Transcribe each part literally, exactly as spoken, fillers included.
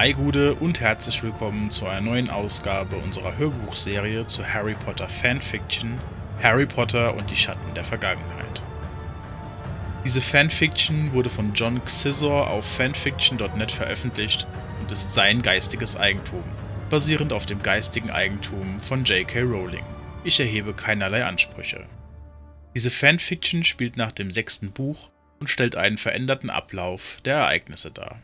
Hi Gude und herzlich willkommen zu einer neuen Ausgabe unserer Hörbuchserie zu Harry Potter Fanfiction Harry Potter und die Schatten der Vergangenheit. Diese Fanfiction wurde von John Xizor auf fanfiction punkt net veröffentlicht und ist sein geistiges Eigentum, basierend auf dem geistigen Eigentum von J K Rowling. Ich erhebe keinerlei Ansprüche. Diese Fanfiction spielt nach dem sechsten Buch und stellt einen veränderten Ablauf der Ereignisse dar.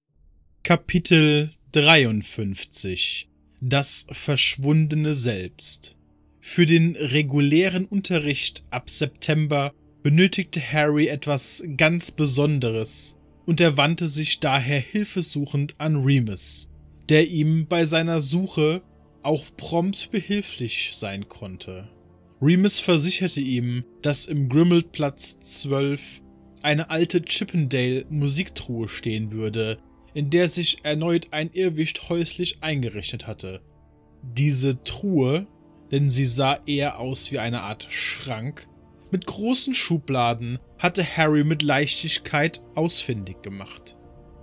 Kapitel dreiundfünfzig – Das verschwundene Selbst. Für den regulären Unterricht ab September benötigte Harry etwas ganz Besonderes und er wandte sich daher hilfesuchend an Remus, der ihm bei seiner Suche auch prompt behilflich sein konnte. Remus versicherte ihm, dass im Grimmauld-Platz zwölf eine alte Chippendale-Musiktruhe stehen würde, in der sich erneut ein Irrwicht häuslich eingerichtet hatte. Diese Truhe, denn sie sah eher aus wie eine Art Schrank, mit großen Schubladen, hatte Harry mit Leichtigkeit ausfindig gemacht.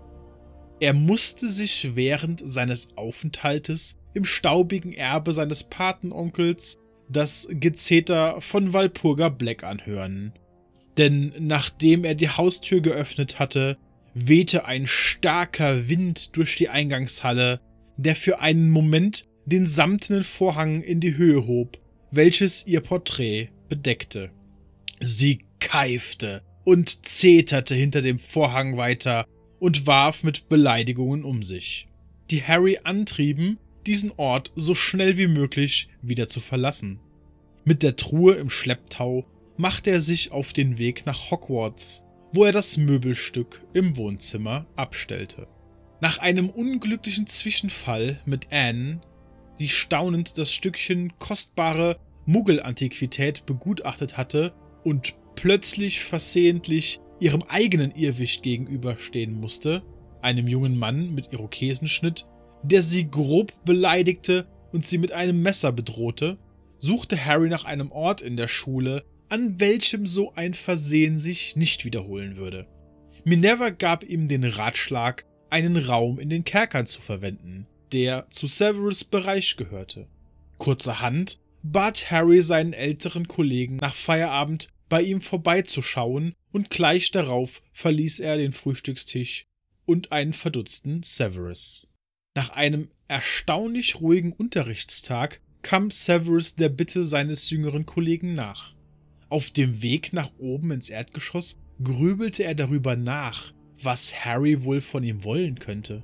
Er musste sich während seines Aufenthaltes im staubigen Erbe seines Patenonkels das Gezeter von Walpurga Black anhören. Denn nachdem er die Haustür geöffnet hatte, wehte ein starker Wind durch die Eingangshalle, der für einen Moment den samtenen Vorhang in die Höhe hob, welches ihr Porträt bedeckte. Sie keifte und zeterte hinter dem Vorhang weiter und warf mit Beleidigungen um sich, die Harry antrieben, diesen Ort so schnell wie möglich wieder zu verlassen. Mit der Truhe im Schlepptau machte er sich auf den Weg nach Hogwarts, wo er das Möbelstück im Wohnzimmer abstellte. Nach einem unglücklichen Zwischenfall mit Anne, die staunend das Stückchen kostbare Muggelantiquität begutachtet hatte und plötzlich versehentlich ihrem eigenen Irrwicht gegenüberstehen musste, einem jungen Mann mit Irokesenschnitt, der sie grob beleidigte und sie mit einem Messer bedrohte, suchte Harry nach einem Ort in der Schule, an welchem so ein Versehen sich nicht wiederholen würde. Minerva gab ihm den Ratschlag, einen Raum in den Kerkern zu verwenden, der zu Severus' Bereich gehörte. Kurzerhand bat Harry seinen älteren Kollegen nach Feierabend bei ihm vorbeizuschauen und gleich darauf verließ er den Frühstückstisch und einen verdutzten Severus. Nach einem erstaunlich ruhigen Unterrichtstag kam Severus der Bitte seines jüngeren Kollegen nach. Auf dem Weg nach oben ins Erdgeschoss grübelte er darüber nach, was Harry wohl von ihm wollen könnte.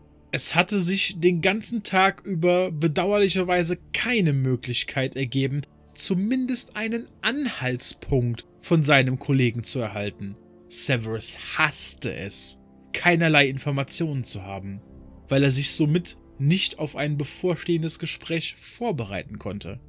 Es hatte sich den ganzen Tag über bedauerlicherweise keine Möglichkeit ergeben, zumindest einen Anhaltspunkt von seinem Kollegen zu erhalten. Severus hasste es, keinerlei Informationen zu haben, weil er sich somit nicht auf ein bevorstehendes Gespräch vorbereiten konnte.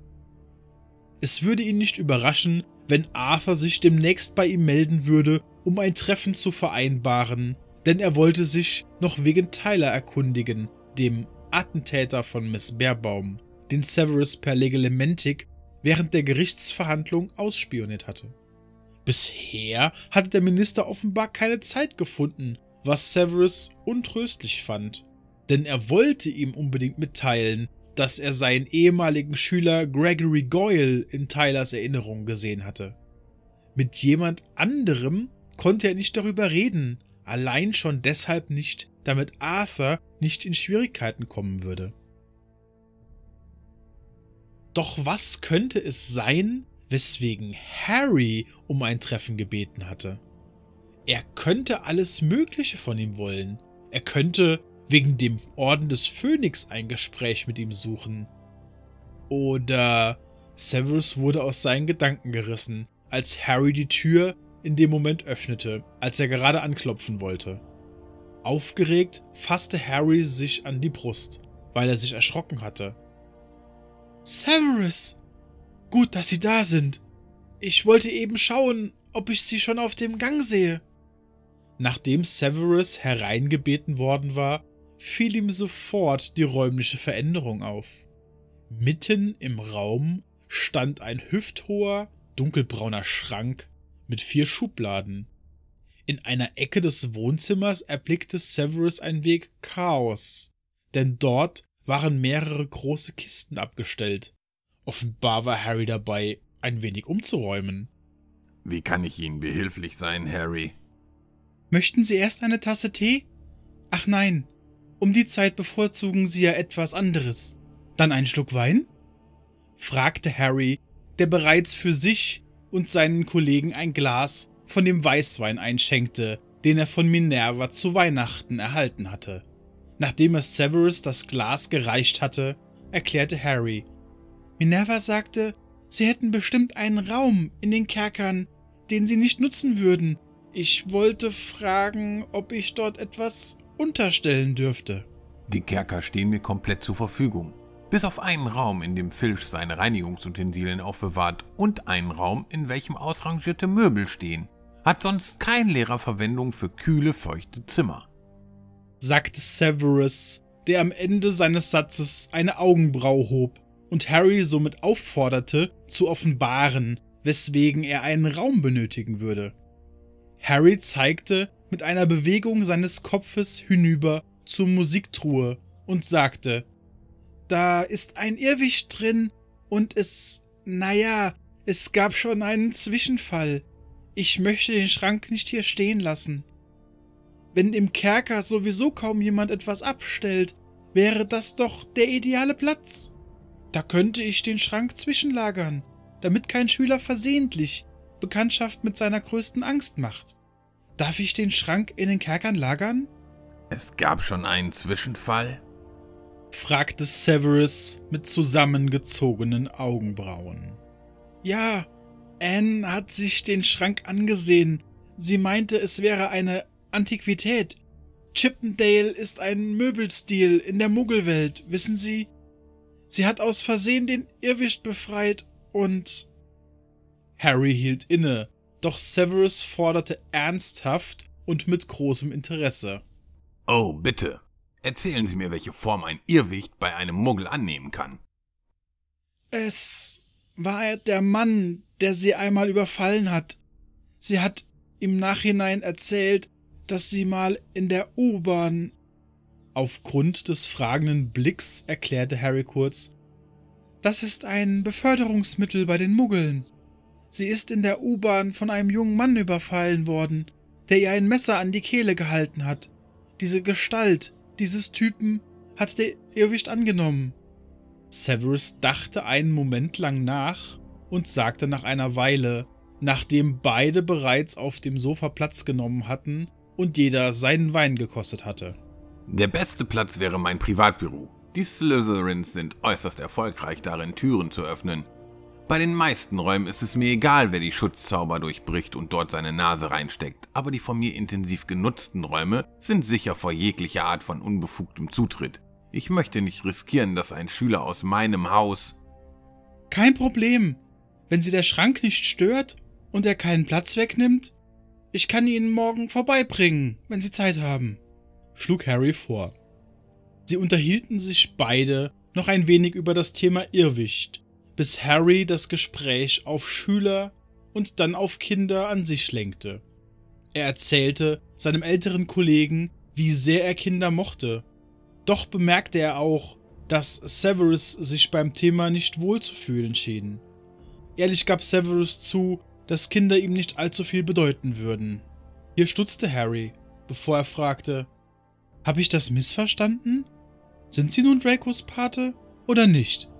Es würde ihn nicht überraschen, wenn Arthur sich demnächst bei ihm melden würde, um ein Treffen zu vereinbaren, denn er wollte sich noch wegen Tyler erkundigen, dem Attentäter von Miss Beerbaum, den Severus per Legelementik während der Gerichtsverhandlung ausspioniert hatte. Bisher hatte der Minister offenbar keine Zeit gefunden, was Severus untröstlich fand, denn er wollte ihm unbedingt mitteilen, dass er seinen ehemaligen Schüler Gregory Goyle in Tylers Erinnerung gesehen hatte. Mit jemand anderem konnte er nicht darüber reden, allein schon deshalb nicht, damit Arthur nicht in Schwierigkeiten kommen würde. Doch was könnte es sein, weswegen Harry um ein Treffen gebeten hatte? Er könnte alles Mögliche von ihm wollen. Er könnte wegen dem Orden des Phönix ein Gespräch mit ihm suchen. Oder Severus wurde aus seinen Gedanken gerissen, als Harry die Tür in dem Moment öffnete, als er gerade anklopfen wollte. Aufgeregt fasste Harry sich an die Brust, weil er sich erschrocken hatte. »Severus! Gut, dass Sie da sind. Ich wollte eben schauen, ob ich Sie schon auf dem Gang sehe.« Nachdem Severus hereingebeten worden war, fiel ihm sofort die räumliche Veränderung auf. Mitten im Raum stand ein hüfthoher, dunkelbrauner Schrank mit vier Schubladen. In einer Ecke des Wohnzimmers erblickte Severus ein Weg Chaos, denn dort waren mehrere große Kisten abgestellt. Offenbar war Harry dabei, ein wenig umzuräumen. Wie kann ich Ihnen behilflich sein, Harry? Möchten Sie erst eine Tasse Tee? Ach nein, um die Zeit bevorzugen Sie ja etwas anderes. Dann einen Schluck Wein? Fragte Harry, der bereits für sich und seinen Kollegen ein Glas von dem Weißwein einschenkte, den er von Minerva zu Weihnachten erhalten hatte. Nachdem er Severus das Glas gereicht hatte, erklärte Harry: Minerva sagte, sie hätten bestimmt einen Raum in den Kerkern, den sie nicht nutzen würden. Ich wollte fragen, ob ich dort etwas unterstellen dürfte. Die Kerker stehen mir komplett zur Verfügung. Bis auf einen Raum, in dem Filch seine Reinigungsutensilien aufbewahrt und einen Raum, in welchem ausrangierte Möbel stehen, hat sonst kein Lehrer Verwendung für kühle, feuchte Zimmer, sagte Severus, der am Ende seines Satzes eine Augenbraue hob und Harry somit aufforderte, zu offenbaren, weswegen er einen Raum benötigen würde. Harry zeigte mit einer Bewegung seines Kopfes hinüber zur Musiktruhe und sagte: Da ist ein Irrwicht drin und es, naja, es gab schon einen Zwischenfall. Ich möchte den Schrank nicht hier stehen lassen. Wenn im Kerker sowieso kaum jemand etwas abstellt, wäre das doch der ideale Platz. Da könnte ich den Schrank zwischenlagern, damit kein Schüler versehentlich Bekanntschaft mit seiner größten Angst macht. Darf ich den Schrank in den Kerkern lagern? Es gab schon einen Zwischenfall? Fragte Severus mit zusammengezogenen Augenbrauen. Ja, Anne hat sich den Schrank angesehen. Sie meinte, es wäre eine Antiquität. Chippendale ist ein Möbelstil in der Muggelwelt, wissen Sie? Sie hat aus Versehen den Irrwicht befreit und... Harry hielt inne, doch Severus forderte ernsthaft und mit großem Interesse. Oh, bitte. Erzählen Sie mir, welche Form ein Irrwicht bei einem Muggel annehmen kann. Es war der Mann, der sie einmal überfallen hat. Sie hat im Nachhinein erzählt, dass sie mal in der U-Bahn... Aufgrund des fragenden Blicks erklärte Harry kurz: Das ist ein Beförderungsmittel bei den Muggeln. Sie ist in der U-Bahn von einem jungen Mann überfallen worden, der ihr ein Messer an die Kehle gehalten hat. Diese Gestalt dieses Typen hat der Irrwicht angenommen. Severus dachte einen Moment lang nach und sagte nach einer Weile, nachdem beide bereits auf dem Sofa Platz genommen hatten und jeder seinen Wein gekostet hatte. Der beste Platz wäre mein Privatbüro. Die Slytherins sind äußerst erfolgreich darin, Türen zu öffnen. Bei den meisten Räumen ist es mir egal, wer die Schutzzauber durchbricht und dort seine Nase reinsteckt, aber die von mir intensiv genutzten Räume sind sicher vor jeglicher Art von unbefugtem Zutritt. Ich möchte nicht riskieren, dass ein Schüler aus meinem Haus... Kein Problem, wenn Sie der Schrank nicht stört und er keinen Platz wegnimmt. Ich kann ihn morgen vorbeibringen, wenn Sie Zeit haben, schlug Harry vor. Sie unterhielten sich beide noch ein wenig über das Thema Irrwicht, bis Harry das Gespräch auf Schüler und dann auf Kinder an sich lenkte. Er erzählte seinem älteren Kollegen, wie sehr er Kinder mochte. Doch bemerkte er auch, dass Severus sich beim Thema nicht wohl zu fühlen schien. Ehrlich gab Severus zu, dass Kinder ihm nicht allzu viel bedeuten würden. Hier stutzte Harry, bevor er fragte: Habe ich das missverstanden? Sind Sie nun Dracos Pate oder nicht?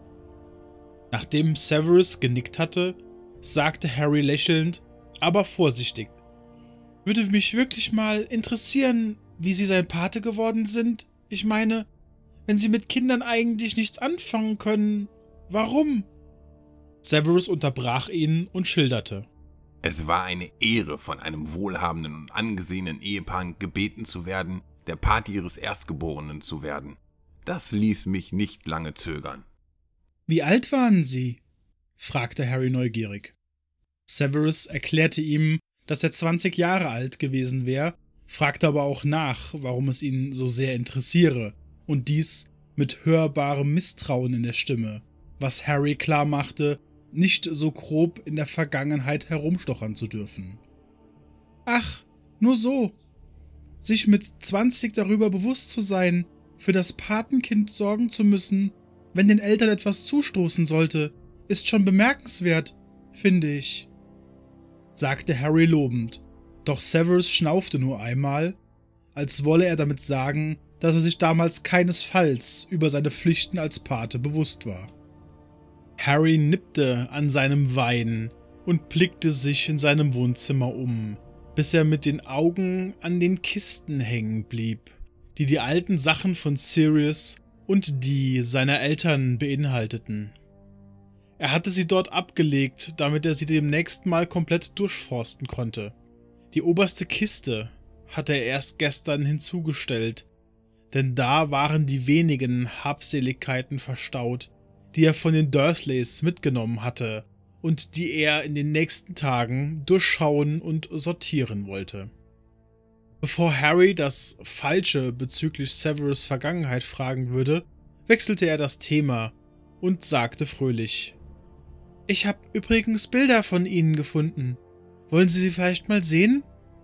Nachdem Severus genickt hatte, sagte Harry lächelnd, aber vorsichtig: Würde mich wirklich mal interessieren, wie Sie sein Pate geworden sind. Ich meine, wenn Sie mit Kindern eigentlich nichts anfangen können, warum? Severus unterbrach ihn und schilderte: Es war eine Ehre, von einem wohlhabenden und angesehenen Ehepaar gebeten zu werden, der Pate ihres Erstgeborenen zu werden. Das ließ mich nicht lange zögern. Wie alt waren Sie? Fragte Harry neugierig. Severus erklärte ihm, dass er zwanzig Jahre alt gewesen wäre, fragte aber auch nach, warum es ihn so sehr interessiere, und dies mit hörbarem Misstrauen in der Stimme, was Harry klar machte, nicht so grob in der Vergangenheit herumstochern zu dürfen. Ach, Nur so. Sich mit zwanzig darüber bewusst zu sein, für das Patenkind sorgen zu müssen, wenn den Eltern etwas zustoßen sollte, ist schon bemerkenswert, finde ich, sagte Harry lobend, doch Severus schnaufte nur einmal, als wolle er damit sagen, dass er sich damals keinesfalls über seine Pflichten als Pate bewusst war. Harry nippte an seinem Wein und blickte sich in seinem Wohnzimmer um, bis er mit den Augen an den Kisten hängen blieb, die die alten Sachen von Sirius und die seiner Eltern beinhalteten. Er hatte sie dort abgelegt, damit er sie demnächst mal komplett durchforsten konnte. Die oberste Kiste hatte er erst gestern hinzugestellt, denn da waren die wenigen Habseligkeiten verstaut, die er von den Dursleys mitgenommen hatte und die er in den nächsten Tagen durchschauen und sortieren wollte. Bevor Harry das Falsche bezüglich Severus' Vergangenheit fragen würde, wechselte er das Thema und sagte fröhlich: »Ich habe übrigens Bilder von Ihnen gefunden. Wollen Sie sie vielleicht mal sehen?«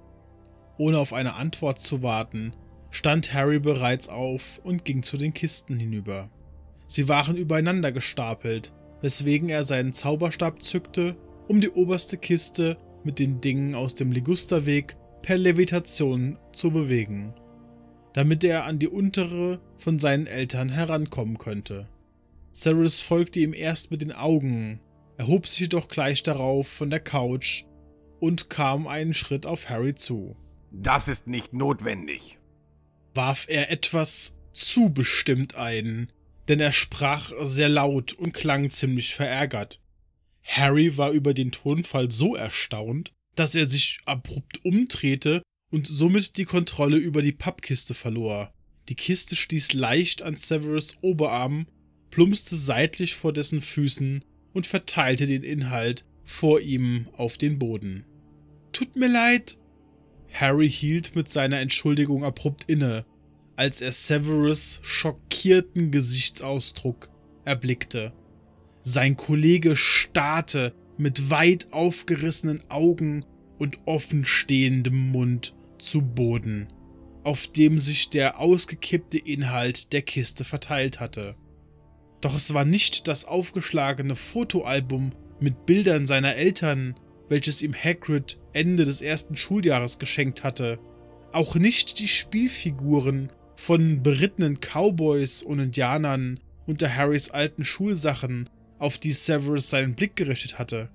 Ohne auf eine Antwort zu warten, stand Harry bereits auf und ging zu den Kisten hinüber. Sie waren übereinander gestapelt, weswegen er seinen Zauberstab zückte, um die oberste Kiste mit den Dingen aus dem Ligusterweg per Levitation zu bewegen, damit er an die untere von seinen Eltern herankommen könnte. Severus folgte ihm erst mit den Augen, erhob sich jedoch gleich darauf von der Couch und kam einen Schritt auf Harry zu. »Das ist nicht notwendig«, warf er etwas zu bestimmt ein, denn er sprach sehr laut und klang ziemlich verärgert. Harry war über den Tonfall so erstaunt, dass er sich abrupt umdrehte und somit die Kontrolle über die Pappkiste verlor. Die Kiste stieß leicht an Severus' Oberarm, plumpste seitlich vor dessen Füßen und verteilte den Inhalt vor ihm auf den Boden. »Tut mir leid!« Harry hielt mit seiner Entschuldigung abrupt inne, als er Severus' schockierten Gesichtsausdruck erblickte. Sein Kollege starrte mit weit aufgerissenen Augen und offenstehendem Mund zu Boden, auf dem sich der ausgekippte Inhalt der Kiste verteilt hatte. Doch es war nicht das aufgeschlagene Fotoalbum mit Bildern seiner Eltern, welches ihm Hagrid Ende des ersten Schuljahres geschenkt hatte, auch nicht die Spielfiguren von berittenen Cowboys und Indianern unter Harrys alten Schulsachen, auf die Severus seinen Blick gerichtet hatte.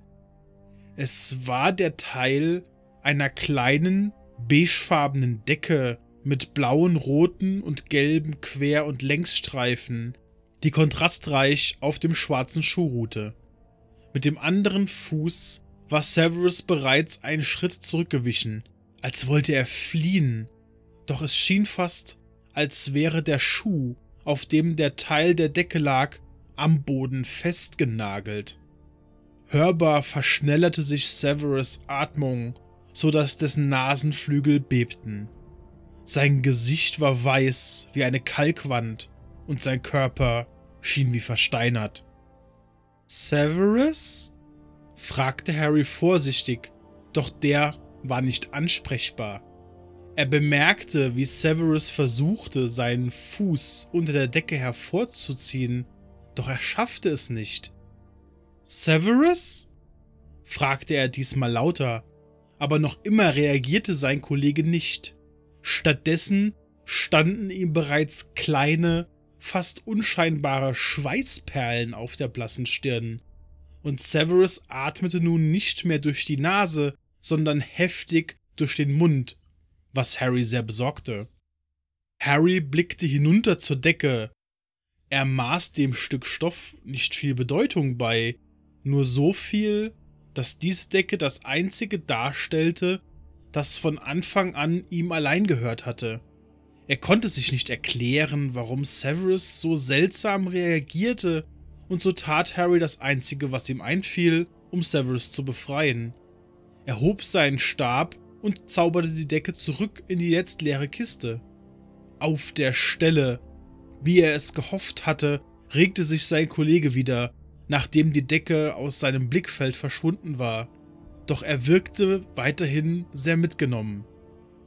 Es war der Teil einer kleinen, beigefarbenen Decke mit blauen, roten und gelben Quer- und Längsstreifen, die kontrastreich auf dem schwarzen Schuh ruhte. Mit dem anderen Fuß war Severus bereits einen Schritt zurückgewichen, als wollte er fliehen, doch es schien fast, als wäre der Schuh, auf dem der Teil der Decke lag, am Boden festgenagelt. Hörbar verschnellerte sich Severus' Atmung, so dass dessen Nasenflügel bebten. Sein Gesicht war weiß wie eine Kalkwand und sein Körper schien wie versteinert. »Severus?« fragte Harry vorsichtig, doch der war nicht ansprechbar. Er bemerkte, wie Severus versuchte, seinen Fuß unter der Decke hervorzuziehen, doch er schaffte es nicht. »Severus?« fragte er diesmal lauter, aber noch immer reagierte sein Kollege nicht. Stattdessen standen ihm bereits kleine, fast unscheinbare Schweißperlen auf der blassen Stirn, und Severus atmete nun nicht mehr durch die Nase, sondern heftig durch den Mund, was Harry sehr besorgte. Harry blickte hinunter zur Decke. Er maß dem Stück Stoff nicht viel Bedeutung bei, nur so viel, dass diese Decke das einzige darstellte, das von Anfang an ihm allein gehört hatte. Er konnte sich nicht erklären, warum Severus so seltsam reagierte, und so tat Harry das Einzige, was ihm einfiel, um Severus zu befreien. Er hob seinen Stab und zauberte die Decke zurück in die jetzt leere Kiste. Auf der Stelle, wie er es gehofft hatte, regte sich sein Kollege wieder, nachdem die Decke aus seinem Blickfeld verschwunden war. Doch er wirkte weiterhin sehr mitgenommen.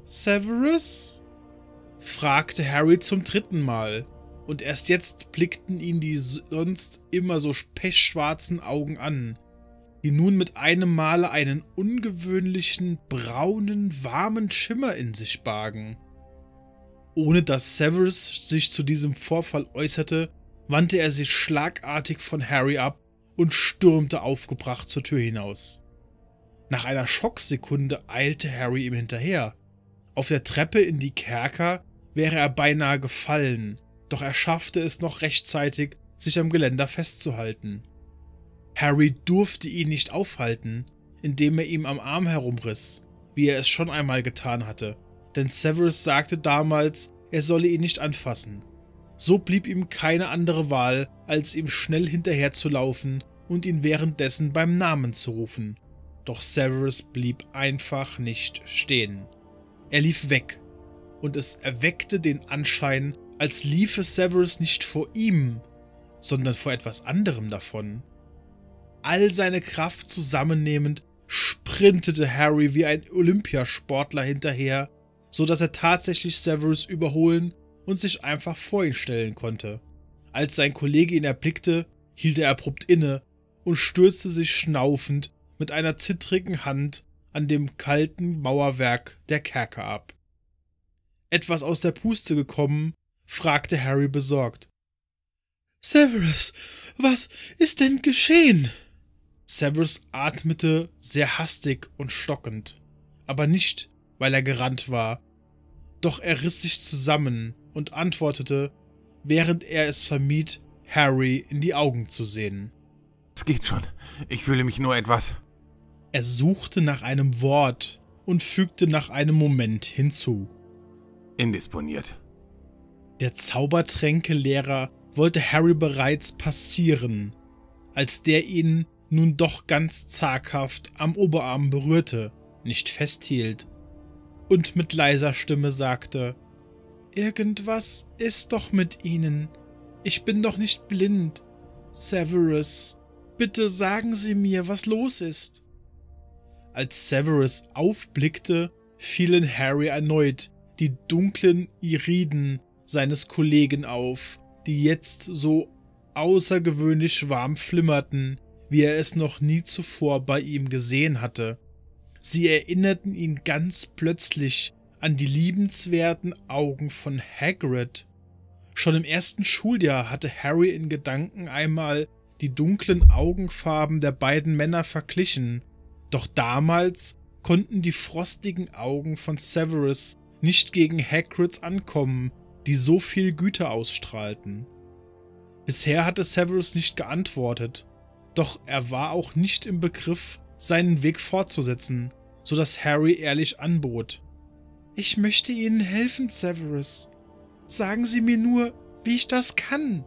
Severus?« fragte Harry zum dritten Mal, und erst jetzt blickten ihn die sonst immer so pechschwarzen Augen an, die nun mit einem Male einen ungewöhnlichen, braunen, warmen Schimmer in sich bargen. Ohne dass Severus sich zu diesem Vorfall äußerte, wandte er sich schlagartig von Harry ab und stürmte aufgebracht zur Tür hinaus. Nach einer Schocksekunde eilte Harry ihm hinterher. Auf der Treppe in die Kerker wäre er beinahe gefallen, doch er schaffte es noch rechtzeitig, sich am Geländer festzuhalten. Harry durfte ihn nicht aufhalten, indem er ihm am Arm herumriss, wie er es schon einmal getan hatte, denn Severus sagte damals, er solle ihn nicht anfassen. So blieb ihm keine andere Wahl, als ihm schnell hinterherzulaufen und ihn währenddessen beim Namen zu rufen. Doch Severus blieb einfach nicht stehen. Er lief weg, und es erweckte den Anschein, als liefe Severus nicht vor ihm, sondern vor etwas anderem davon. All seine Kraft zusammennehmend, sprintete Harry wie ein Olympiasportler hinterher, so dass er tatsächlich Severus überholen und sich einfach vor ihn stellen konnte. Als sein Kollege ihn erblickte, hielt er abrupt inne und stürzte sich schnaufend mit einer zittrigen Hand an dem kalten Mauerwerk der Kerker ab. Etwas aus der Puste gekommen, fragte Harry besorgt: »Severus, was ist denn geschehen?« Severus atmete sehr hastig und stockend, aber nicht, weil er gerannt war. Doch er riss sich zusammen und antwortete, während er es vermied, Harry in die Augen zu sehen. »Es geht schon. Ich fühle mich nur etwas.« Er suchte nach einem Wort und fügte nach einem Moment hinzu: »Indisponiert.« Der Zaubertränkelehrer wollte Harry bereits passieren, als der ihn nun doch ganz zaghaft am Oberarm berührte, nicht festhielt und mit leiser Stimme sagte: »Irgendwas ist doch mit Ihnen. Ich bin doch nicht blind. Severus, bitte sagen Sie mir, was los ist.« Als Severus aufblickte, fielen Harry erneut die dunklen Iriden seines Kollegen auf, die jetzt so außergewöhnlich warm flimmerten, wie er es noch nie zuvor bei ihm gesehen hatte. Sie erinnerten ihn ganz plötzlich an die liebenswerten Augen von Hagrid. Schon im ersten Schuljahr hatte Harry in Gedanken einmal die dunklen Augenfarben der beiden Männer verglichen, doch damals konnten die frostigen Augen von Severus nicht gegen Hagrids ankommen, die so viel Güte ausstrahlten. Bisher hatte Severus nicht geantwortet, doch er war auch nicht im Begriff, seinen Weg fortzusetzen, so dass Harry ehrlich anbot: »Ich möchte Ihnen helfen, Severus. Sagen Sie mir nur, wie ich das kann.«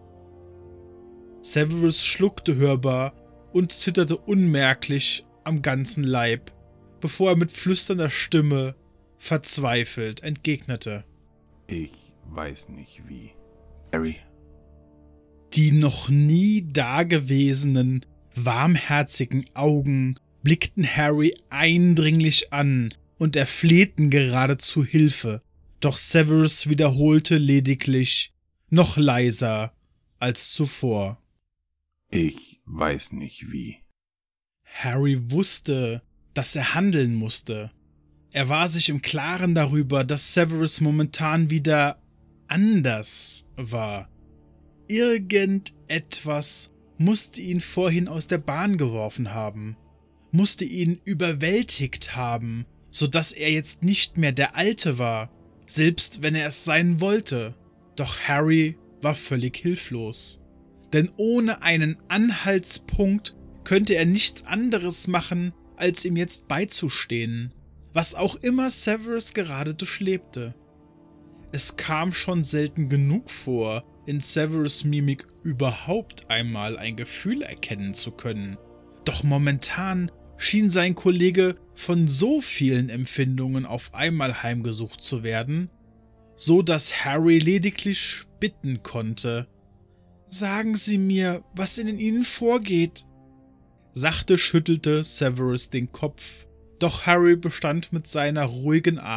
Severus schluckte hörbar und zitterte unmerklich am ganzen Leib, bevor er mit flüsternder Stimme verzweifelt entgegnete: »Ich weiß nicht wie. Harry.« Die noch nie dagewesenen, warmherzigen Augen blickten Harry eindringlich an und erflehten geradezu Hilfe, doch Severus wiederholte lediglich, noch leiser als zuvor: »Ich weiß nicht wie.« Harry wusste, dass er handeln musste. Er war sich im Klaren darüber, dass Severus momentan wieder anders war. Irgendetwas musste ihn vorhin aus der Bahn geworfen haben, musste ihn überwältigt haben, so dass er jetzt nicht mehr der Alte war, selbst wenn er es sein wollte. Doch Harry war völlig hilflos, denn ohne einen Anhaltspunkt könnte er nichts anderes machen, als ihm jetzt beizustehen, was auch immer Severus gerade durchlebte. Es kam schon selten genug vor, in Severus' Mimik überhaupt einmal ein Gefühl erkennen zu können. Doch momentan schien sein Kollege von so vielen Empfindungen auf einmal heimgesucht zu werden, so dass Harry lediglich bitten konnte: »Sagen Sie mir, was in Ihnen vorgeht.« Sachte schüttelte Severus den Kopf, doch Harry bestand mit seiner ruhigen Art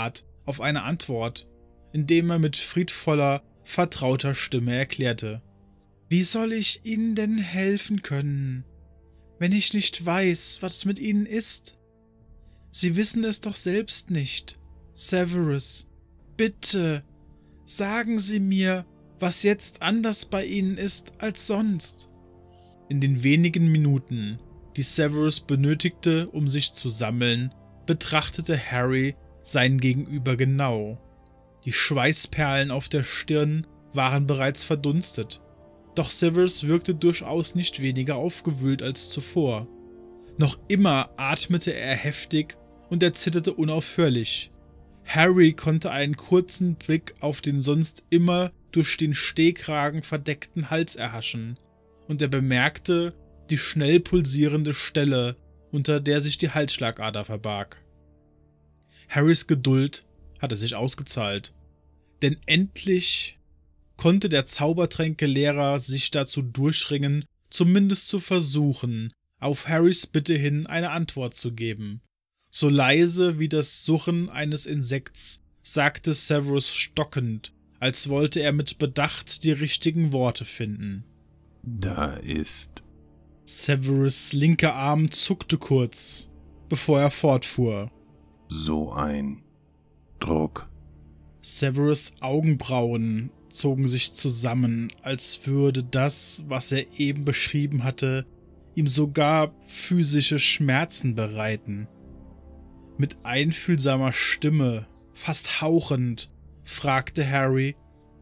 auf eine Antwort, indem er mit friedvoller, vertrauter Stimme erklärte: »Wie soll ich Ihnen denn helfen können, wenn ich nicht weiß, was mit Ihnen ist? Sie wissen es doch selbst nicht. Severus, bitte, sagen Sie mir, was jetzt anders bei Ihnen ist als sonst.« In den wenigen Minuten, die Severus benötigte, um sich zu sammeln, betrachtete Harry sein Gegenüber genau. Die Schweißperlen auf der Stirn waren bereits verdunstet, doch Severus wirkte durchaus nicht weniger aufgewühlt als zuvor. Noch immer atmete er heftig und er zitterte unaufhörlich. Harry konnte einen kurzen Blick auf den sonst immer durch den Stehkragen verdeckten Hals erhaschen, und er bemerkte die schnell pulsierende Stelle, unter der sich die Halsschlagader verbarg. Harrys Geduld hatte sich ausgezahlt, denn endlich konnte der Zaubertränkelehrer sich dazu durchringen, zumindest zu versuchen, auf Harrys Bitte hin eine Antwort zu geben. So leise wie das Surren eines Insekts sagte Severus stockend, als wollte er mit Bedacht die richtigen Worte finden. »Da ist...« Severus' linker Arm zuckte kurz, bevor er fortfuhr. »So ein Druck.« Severus' Augenbrauen zogen sich zusammen, als würde das, was er eben beschrieben hatte, ihm sogar physische Schmerzen bereiten. Mit einfühlsamer Stimme, fast hauchend, fragte Harry: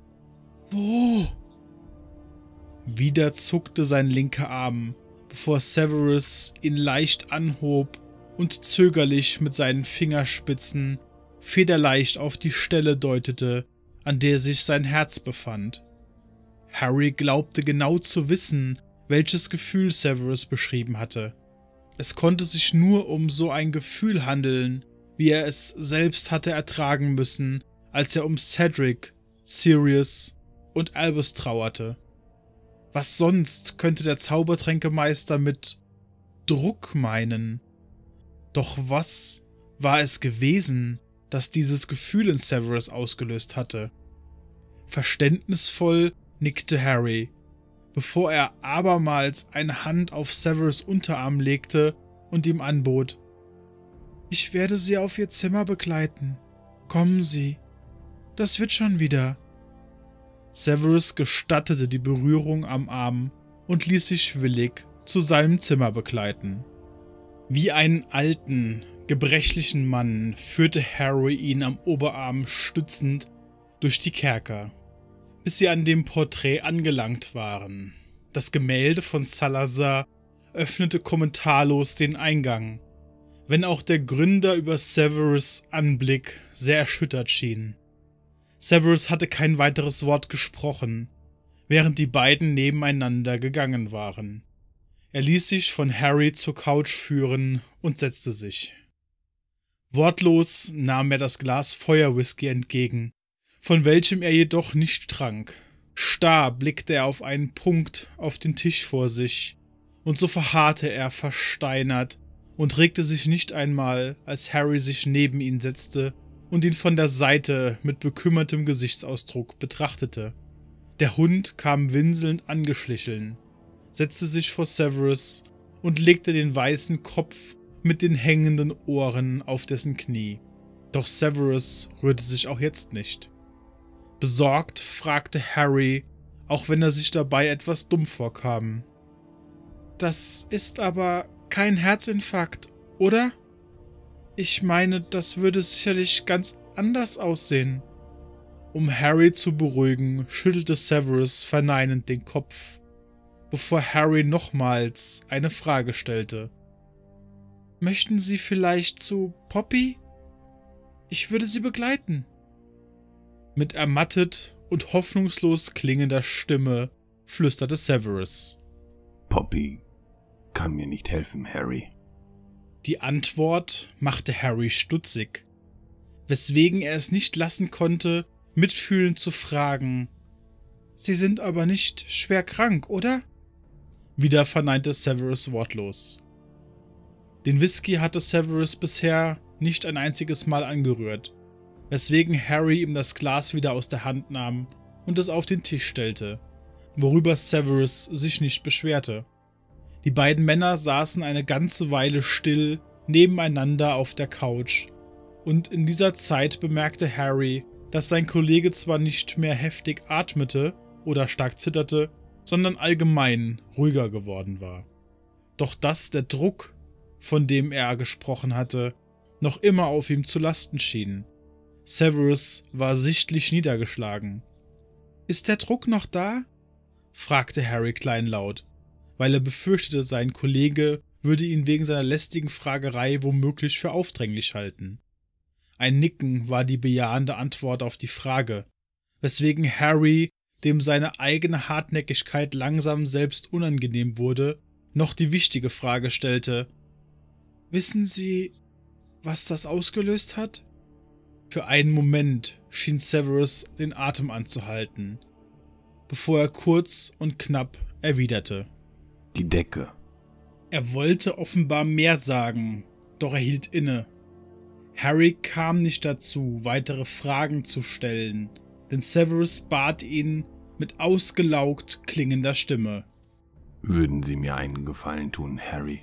»Wo?« Wieder zuckte sein linker Arm, bevor Severus ihn leicht anhob und zögerlich mit seinen Fingerspitzen federleicht auf die Stelle deutete, an der sich sein Herz befand. Harry glaubte genau zu wissen, welches Gefühl Severus beschrieben hatte. Es konnte sich nur um so ein Gefühl handeln, wie er es selbst hatte ertragen müssen, als er um Cedric, Sirius und Albus trauerte. Was sonst könnte der Zaubertränkemeister mit Druck meinen? Doch was war es gewesen, das dieses Gefühl in Severus ausgelöst hatte? Verständnisvoll nickte Harry, bevor er abermals eine Hand auf Severus' Unterarm legte und ihm anbot: »Ich werde Sie auf Ihr Zimmer begleiten. Kommen Sie. Das wird schon wieder.« Severus gestattete die Berührung am Arm und ließ sich willig zu seinem Zimmer begleiten. Wie einen alten, gebrechlichen Mann führte Harry ihn am Oberarm stützend durch die Kerker, bis sie an dem Porträt angelangt waren. Das Gemälde von Salazar öffnete kommentarlos den Eingang, wenn auch der Gründer über Severus' Anblick sehr erschüttert schien. Severus hatte kein weiteres Wort gesprochen, während die beiden nebeneinander gegangen waren. Er ließ sich von Harry zur Couch führen und setzte sich. Wortlos nahm er das Glas Feuerwhisky entgegen, von welchem er jedoch nicht trank. Starr blickte er auf einen Punkt auf den Tisch vor sich, und so verharrte er versteinert und regte sich nicht einmal, als Harry sich neben ihn setzte und ihn von der Seite mit bekümmertem Gesichtsausdruck betrachtete. Der Hund kam winselnd angeschlichen, setzte sich vor Severus und legte den weißen Kopf mit den hängenden Ohren auf dessen Knie. Doch Severus rührte sich auch jetzt nicht. Besorgt fragte Harry, auch wenn er sich dabei etwas dumm vorkam: »Das ist aber kein Herzinfarkt, oder? Ich meine, das würde sicherlich ganz anders aussehen.« Um Harry zu beruhigen, schüttelte Severus verneinend den Kopf, bevor Harry nochmals eine Frage stellte. »Möchten Sie vielleicht zu Poppy? Ich würde Sie begleiten.« Mit ermattet und hoffnungslos klingender Stimme flüsterte Severus: »Poppy kann mir nicht helfen, Harry.« Die Antwort machte Harry stutzig, weswegen er es nicht lassen konnte, mitfühlend zu fragen: »Sie sind aber nicht schwer krank, oder?« Wieder verneinte Severus wortlos. Den Whisky hatte Severus bisher nicht ein einziges Mal angerührt, weswegen Harry ihm das Glas wieder aus der Hand nahm und es auf den Tisch stellte, worüber Severus sich nicht beschwerte. Die beiden Männer saßen eine ganze Weile still nebeneinander auf der Couch, und in dieser Zeit bemerkte Harry, dass sein Kollege zwar nicht mehr heftig atmete oder stark zitterte, sondern allgemein ruhiger geworden war. Doch dass der Druck, von dem er gesprochen hatte, noch immer auf ihm zu lasten schien. Severus war sichtlich niedergeschlagen. »Ist der Druck noch da?« fragte Harry kleinlaut, weil er befürchtete, sein Kollege würde ihn wegen seiner lästigen Fragerei womöglich für aufdringlich halten. Ein Nicken war die bejahende Antwort auf die Frage, weswegen Harry, dem seine eigene Hartnäckigkeit langsam selbst unangenehm wurde, noch die wichtige Frage stellte: »Wissen Sie, was das ausgelöst hat?« Für einen Moment schien Severus den Atem anzuhalten, bevor er kurz und knapp erwiderte: »Die Decke.« Er wollte offenbar mehr sagen, doch er hielt inne. Harry kam nicht dazu, weitere Fragen zu stellen, denn Severus bat ihn mit ausgelaugt klingender Stimme: »Würden Sie mir einen Gefallen tun, Harry?«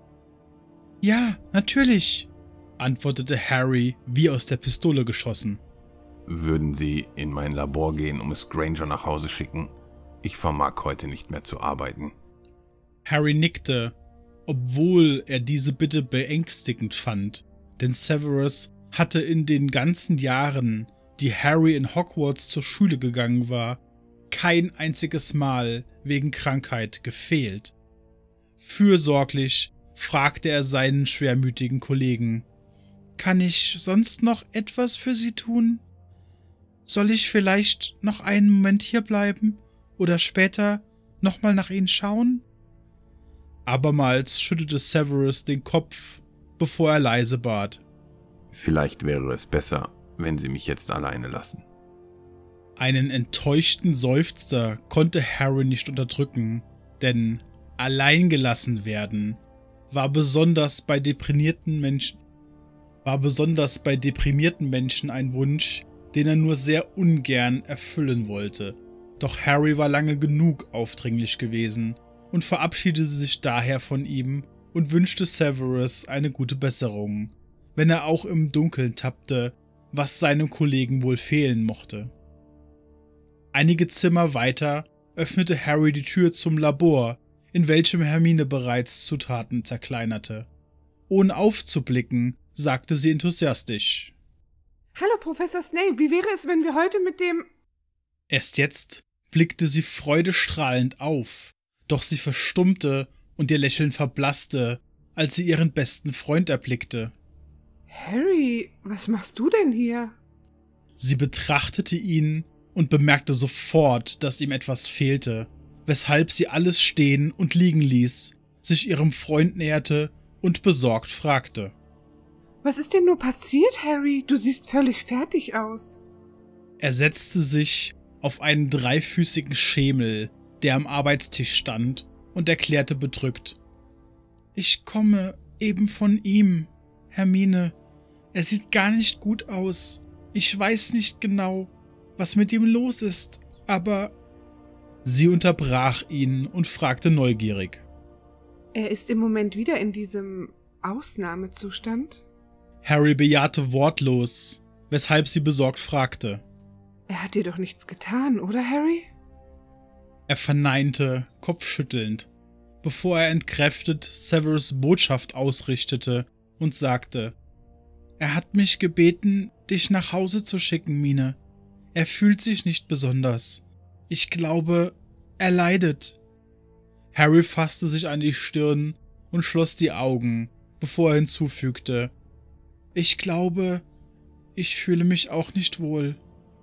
»Ja, natürlich«, antwortete Harry wie aus der Pistole geschossen. »Würden Sie in mein Labor gehen und Miss Granger nach Hause schicken? Ich vermag heute nicht mehr zu arbeiten.« Harry nickte, obwohl er diese Bitte beängstigend fand, denn Severus hatte in den ganzen Jahren, die Harry in Hogwarts zur Schule gegangen war, kein einziges Mal wegen Krankheit gefehlt. Fürsorglich fragte er seinen schwermütigen Kollegen: »Kann ich sonst noch etwas für Sie tun? Soll ich vielleicht noch einen Moment hier bleiben oder später nochmal nach Ihnen schauen?« Abermals schüttelte Severus den Kopf, bevor er leise bat: »Vielleicht wäre es besser, wenn Sie mich jetzt alleine lassen.« Einen enttäuschten Seufzer konnte Harry nicht unterdrücken, denn allein gelassen werden war besonders bei deprimierten Menschen war besonders bei deprimierten Menschen ein Wunsch, den er nur sehr ungern erfüllen wollte. Doch Harry war lange genug aufdringlich gewesen und verabschiedete sich daher von ihm und wünschte Severus eine gute Besserung, wenn er auch im Dunkeln tappte, was seinem Kollegen wohl fehlen mochte. Einige Zimmer weiter öffnete Harry die Tür zum Labor, in welchem Hermine bereits Zutaten zerkleinerte. Ohne aufzublicken, sagte sie enthusiastisch: »Hallo, Professor Snape, wie wäre es, wenn wir heute mit dem…« Erst jetzt blickte sie freudestrahlend auf, doch sie verstummte und ihr Lächeln verblasste, als sie ihren besten Freund erblickte. »Harry, was machst du denn hier?« Sie betrachtete ihn und bemerkte sofort, dass ihm etwas fehlte, weshalb sie alles stehen und liegen ließ, sich ihrem Freund näherte und besorgt fragte: »Was ist denn nur passiert, Harry? Du siehst völlig fertig aus.« Er setzte sich auf einen dreifüßigen Schemel, der am Arbeitstisch stand, und erklärte bedrückt: »Ich komme eben von ihm, Hermine. Er sieht gar nicht gut aus. Ich weiß nicht genau, was mit ihm los ist, aber…« Sie unterbrach ihn und fragte neugierig: »Er ist im Moment wieder in diesem Ausnahmezustand?« Harry bejahte wortlos, weshalb sie besorgt fragte: »Er hat dir doch nichts getan, oder, Harry?« Er verneinte, kopfschüttelnd, bevor er entkräftet Severus Botschaft ausrichtete und sagte: »Er hat mich gebeten, dich nach Hause zu schicken, Mine. Er fühlt sich nicht besonders. Ich glaube, er leidet.« Harry fasste sich an die Stirn und schloss die Augen, bevor er hinzufügte: »Ich glaube, ich fühle mich auch nicht wohl.«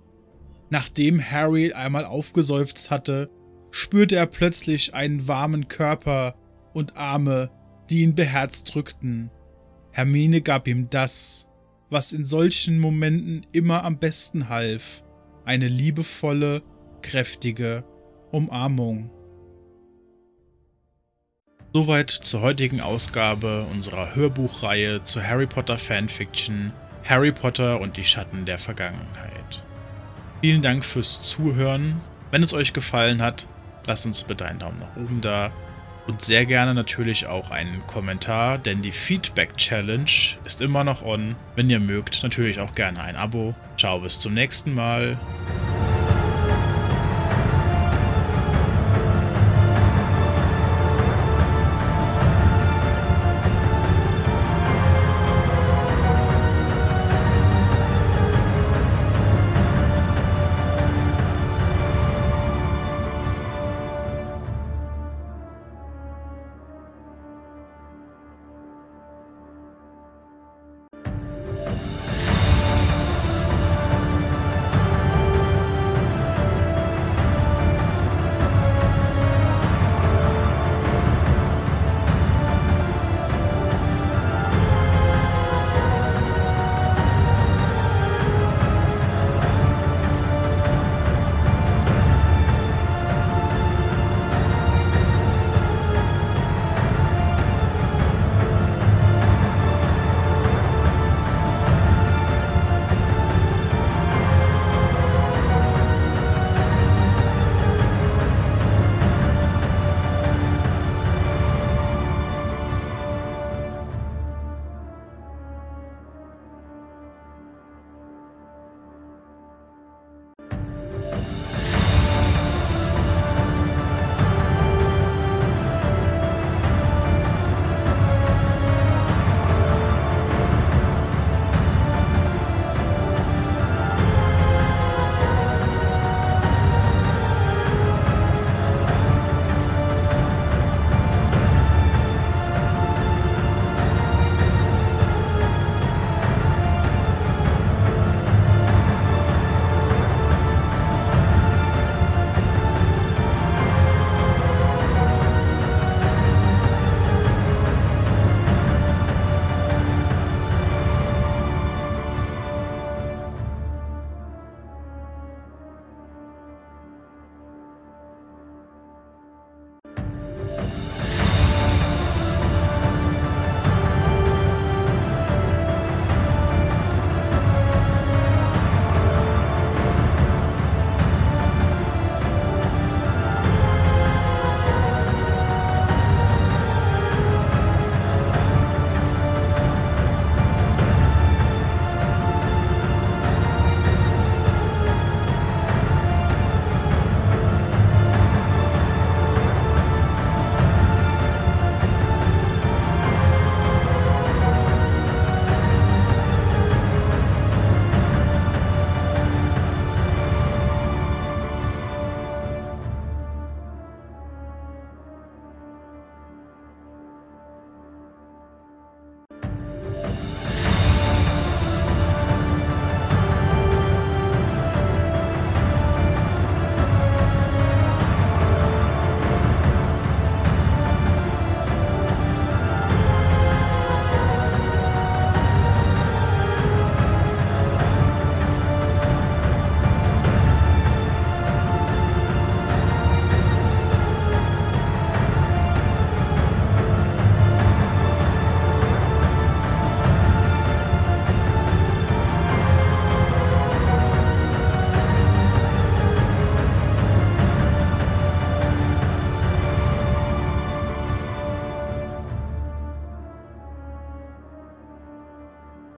Nachdem Harry einmal aufgeseufzt hatte, spürte er plötzlich einen warmen Körper und Arme, die ihn beherzt drückten. Hermine gab ihm das, was in solchen Momenten immer am besten half: eine liebevolle, kräftige Umarmung. Soweit zur heutigen Ausgabe unserer Hörbuchreihe zu Harry Potter Fanfiction Harry Potter und die Schatten der Vergangenheit. Vielen Dank fürs Zuhören. Wenn es euch gefallen hat, lasst uns bitte einen Daumen nach oben da und sehr gerne natürlich auch einen Kommentar, denn die Feedback Challenge ist immer noch on. Wenn ihr mögt, natürlich auch gerne ein Abo. Ciao, bis zum nächsten Mal.